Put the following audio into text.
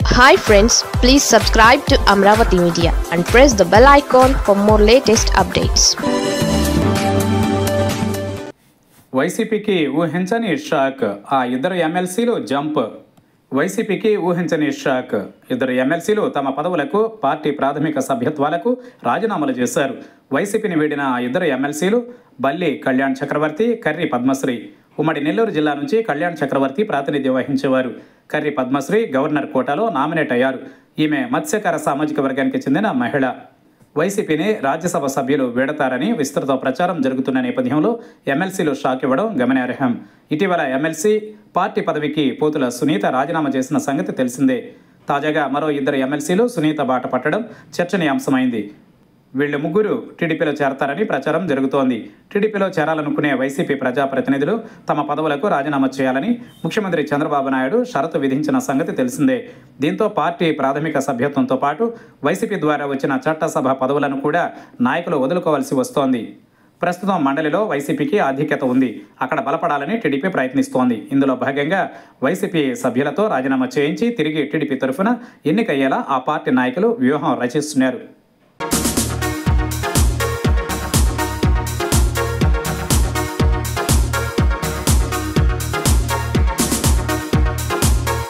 Hi friends, please subscribe to Amravati Media and press the bell icon for more latest updates. వైసీపీకి ఊహించని shock, ఆ ఇద్దరు ఎమ్మెల్సీలు jump. వైసీపీకి ఊహించని షాక్. ఇద్దరు ఎమ్మెల్సీలు తమ పదవులకు, పార్టీ ప్రాథమిక సభ్యత్వాలకు రాజీనామాలు చేశారు. వైసీపీని వీడిన ఆ ఇద్దరు ఎమ్మెల్సీలు బల్లి కళ్యాణ్ చక్రవర్తి, కర్రి పద్మశ్రీ. ఉమ్మడి నెల్లూరు జిల్లా నుంచి కళ్యాణ్ చక్రవర్తి ప్రాతినిధ్యం వహించేవారు. కర్రి పద్మశ్రీ గవర్నర్ కోటాలో నామినేట్ అయ్యారు. ఈమె మత్స్యకార సామాజిక వర్గానికి చెందిన మహిళ. వైసీపీని రాజ్యసభ సభ్యులు వీడతారని విస్తృత ప్రచారం జరుగుతున్న నేపథ్యంలో ఎమ్మెల్సీలు షాక్ ఇవ్వడం గమనార్హం. ఇటీవల ఎమ్మెల్సీ పార్టీ పదవికి పోతుల సునీత రాజీనామా చేసిన సంగతి తెలిసిందే. తాజాగా మరో ఇద్దరు ఎమ్మెల్సీలు సునీత బాట పట్టడం చర్చనీయాంశమైంది. వీళ్ళు ముగ్గురు టీడీపీలో చేరతారని ప్రచారం జరుగుతోంది. టీడీపీలో చేరాలనుకునే వైసీపీ ప్రజాప్రతినిధులు తమ పదవులకు రాజీనామా చేయాలని ముఖ్యమంత్రి చంద్రబాబు నాయుడు షరతు విధించిన సంగతి తెలిసిందే. దీంతో పార్టీ ప్రాథమిక సభ్యత్వంతో పాటు వైసీపీ ద్వారా వచ్చిన చట్టసభ పదవులను కూడా నాయకులు వదులుకోవాల్సి వస్తోంది. ప్రస్తుతం మండలిలో వైసీపీకి ఆధిక్యత ఉంది. అక్కడ బలపడాలని టీడీపీ ప్రయత్నిస్తోంది. ఇందులో భాగంగా వైసీపీ సభ్యులతో రాజీనామా చేయించి తిరిగి టీడీపీ తరఫున ఎన్నికయ్యేలా ఆ పార్టీ నాయకులు వ్యూహం రచిస్తున్నారు.